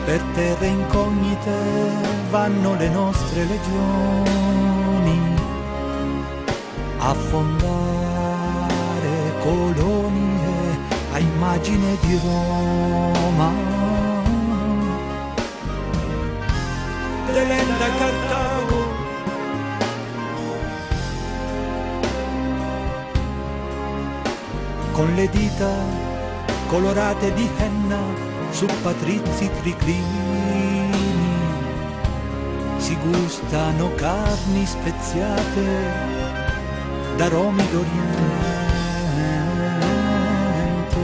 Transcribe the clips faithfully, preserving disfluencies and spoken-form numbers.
Per terre incognite vanno le nostre legioni a fondare colonie a immagine di Roma. Delenda Cartago, con le dita colorate di henna su patrizi triclini si gustano carni speziate d'aromi d'Oriente.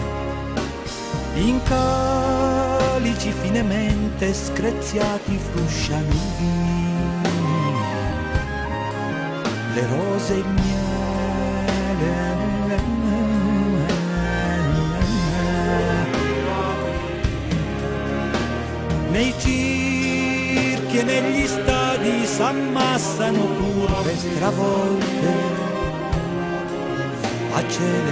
In calici finemente screziati frusciano i vini, le rose e il miele. Nei circhi e negli stadi s'ammassano curve stravolte a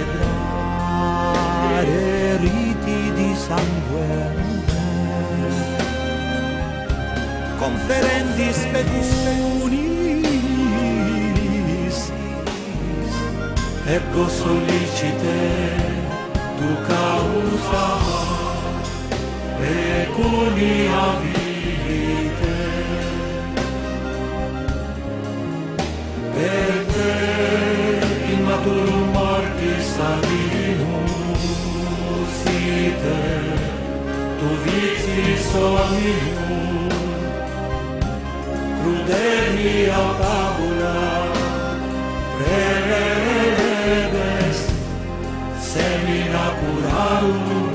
celebrare riti di sangue, conferendi spedunis, ergo sollicite tu causa pecunia vitae. Per te immaturum mortis avimus ite, tu vicis omnium, crudelia fabula preleges semina curarum